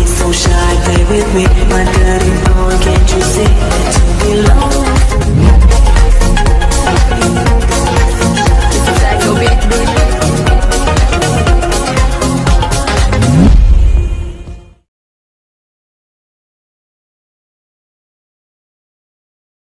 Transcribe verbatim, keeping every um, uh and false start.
So shy, play with me, my dirty boy, can't you see? To belong